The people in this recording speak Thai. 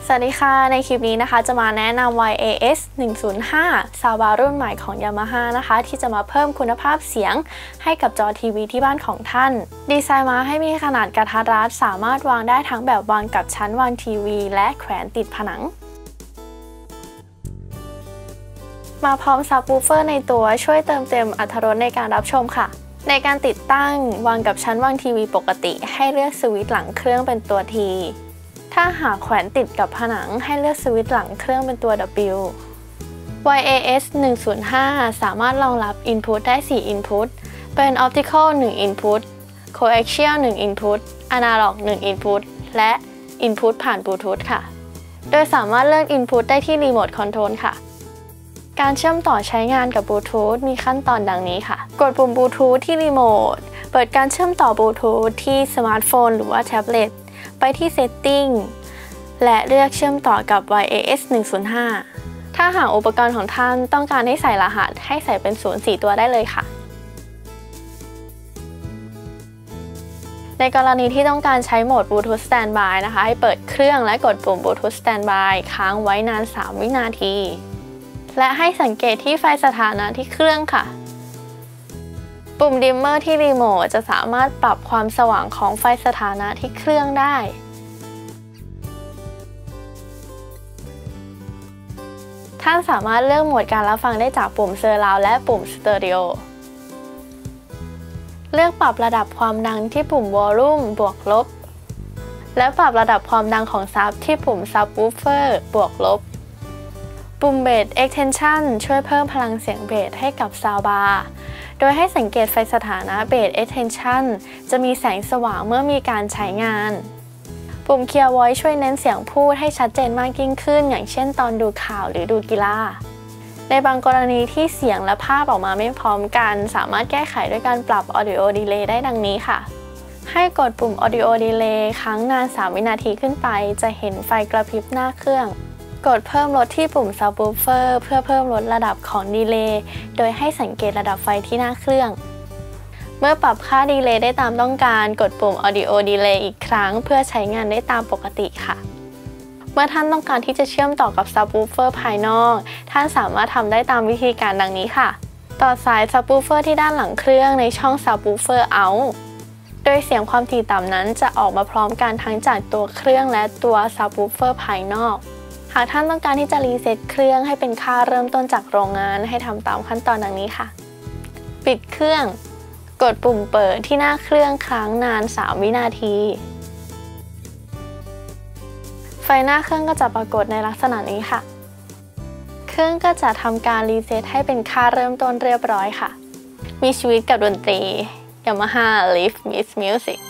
สวัสดีค่ะในคลิปนี้นะคะจะมาแนะนำ YAS 105 ซาวบาร์รุ่นใหม่ของ Yamaha นะคะที่จะมาเพิ่มคุณภาพเสียงให้กับจอทีวีที่บ้านของท่านดีไซน์มาให้มีขนาดกระทัดรัดสามารถวางได้ทั้งแบบวางกับชั้นวางทีวีและแขวนติดผนังมาพร้อมซับวูฟเฟอร์ในตัวช่วยเติมเต็มอรรถรสในการรับชมค่ะในการติดตั้งวางกับชั้นวางทีวีปกติให้เลือกสวิตช์หลังเครื่องเป็นตัว Tถ้าหากแขวนติดกับผนังให้เลือกสวิตช์หลังเครื่องเป็นตัว W YAS 105 สามารถรองรับ Input ได้ 4 Input เป็น Optical 1 Input Coaxial 1 Input Analog 1 Input และ Input ผ่าน Bluetooth ค่ะโดยสามารถเลือก Input ได้ที่ Remote Control ค่ะการเชื่อมต่อใช้งานกับ Bluetooth มีขั้นตอนดังนี้ค่ะกดปุ่ม Bluetooth ที่ Remote เปิดการเชื่อมต่อ Bluetooth ที่สมาร์ทโฟนหรือว่าแท็บเล็ตไปที่ Setting และเลือกเชื่อมต่อกับ YAS 105 ถ้าหากอุปกรณ์ของท่านต้องการให้ใส่รหัสให้ใส่เป็น04 ตัวได้เลยค่ะในกรณีที่ต้องการใช้โหมด Bluetooth Standby นะคะให้เปิดเครื่องและกดปุ่ม Bluetooth Standby ค้างไว้นาน 3 วินาทีและให้สังเกตที่ไฟสถานะที่เครื่องค่ะปุ่มดิมเมอร์ที่รีโมทจะสามารถปรับความสว่างของไฟสถานะที่เครื่องได้ท่านสามารถเลือกโหมดการรับฟังได้จากปุ่มเซอร์ราวด์และปุ่มสเตอริโอเลือกปรับระดับความดังที่ปุ่มวอลลุ่มบวกลบและปรับระดับความดังของซับที่ปุ่มซับวูฟเฟอร์บวกลบปุ่มเบส Extension ช่วยเพิ่มพลังเสียงเบสให้กับซาวบาร์โดยให้สังเกตไฟสถานะเบส Extension จะมีแสงสว่างเมื่อมีการใช้งานปุ่ม Clear Voice ช่วยเน้นเสียงพูดให้ชัดเจนมากยิ่งขึ้นอย่างเช่นตอนดูข่าวหรือดูกีฬาในบางกรณีที่เสียงและภาพออกมาไม่พร้อมกันสามารถแก้ไขด้วยการปรับ Audio Delay ได้ดังนี้ค่ะให้กดปุ่ม Audio Delay ค้างนาน 3 วินาทีขึ้นไปจะเห็นไฟกระพริบหน้าเครื่องกดเพิ่มลดที่ปุ่ม Subwoofer เพื่อเพิ่มลดระดับของดีเลย์โดยให้สังเกตระดับไฟที่หน้าเครื่องเมื่อปรับค่าดีเลย์ได้ตามต้องการกดปุ่ม Audio Delay อีกครั้งเพื่อใช้งานได้ตามปกติค่ะเมื่อท่านต้องการที่จะเชื่อมต่อกับ Subwoofer ภายนอกท่านสามารถทำได้ตามวิธีการดังนี้ค่ะต่อสาย Subwoofer ที่ด้านหลังเครื่องในช่อง Subwoofer Out โดยเสียงความถี่ต่ำนั้นจะออกมาพร้อมกันทั้งจากตัวเครื่องและตัว Subwoofer ภายนอกหากท่านต้องการที่จะรีเซ็ตเครื่องให้เป็นค่าเริ่มต้นจากโรงงานให้ทำตามขั้นตอนดังนี้ค่ะปิดเครื่องกดปุ่มเปิดที่หน้าเครื่องค้างนาน 3 วินาทีไฟหน้าเครื่องก็จะปรากฏในลักษณะนี้ค่ะเครื่องก็จะทำการรีเซ็ตให้เป็นค่าเริ่มต้นเรียบร้อยค่ะมีชีวิตกับดนตรี Yamaha Live with Music